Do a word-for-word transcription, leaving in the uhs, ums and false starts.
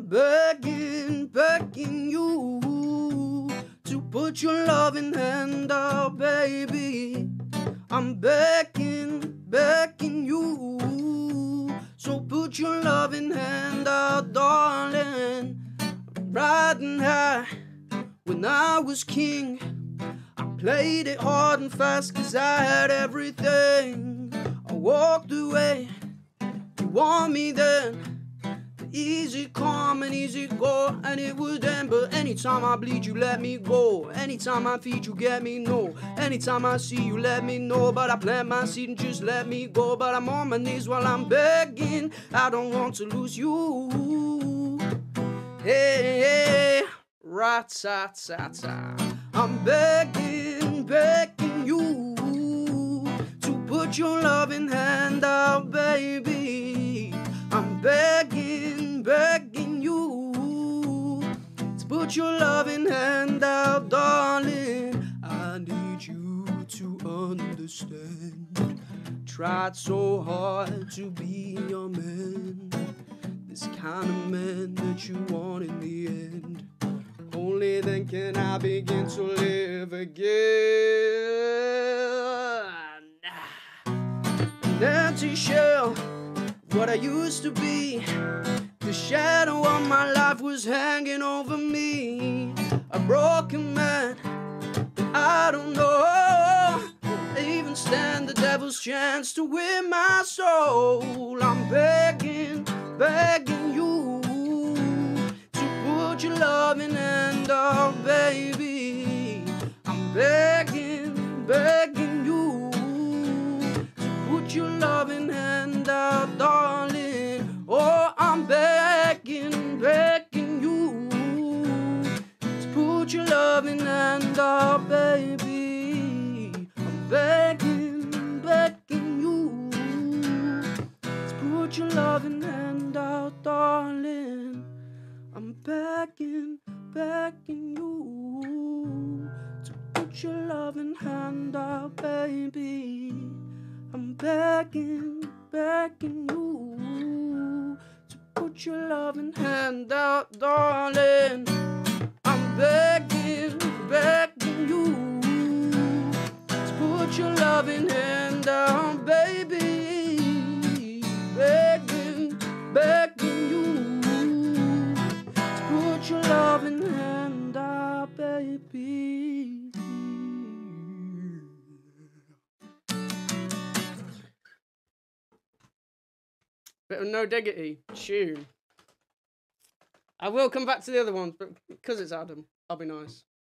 I'm begging, begging you to put your loving hand out, baby. I'm begging, begging you, so put your loving hand out, darling. Riding high when I was king, I played it hard and fast cause I had everything. I walked away, you want me then. Easy come and easy go, and it would end. But anytime I bleed, you let me go. Anytime I feed, you get me no. Anytime I see you, let me know. But I plant my seed and just let me go. But I'm on my knees while I'm begging, I don't want to lose you. Hey, hey, rat-tat-tat-tat. I'm begging, begging you to put your loving hand out, baby. I'm begging, begging you to put your loving hand out, darling. I need you to understand. Tried so hard to be your man, this kind of man that you want in the end. Only then can I begin to live again. An empty shell, what I used to be. The shadow of my life was hanging over me. A broken man, I don't know, won't even stand the devil's chance to win my soul. I'm begging, begging you to put your loving hand out, baby. I'm begging, begging you to put your loving hand out, darling. Oh, I'm begging, begging you to put your loving hand out, baby. I'm begging, begging you to put your loving hand out, darling. I'm begging, begging you to put your loving hand out, baby. I'm begging, begging you to put your loving hand out, darling. I'm begging, begging you to put your loving hand out, baby. Begging, begging you to put your loving hand out, baby. Bit of No Diggity tune. I will come back to the other one, but because it's Adam, I'll be nice.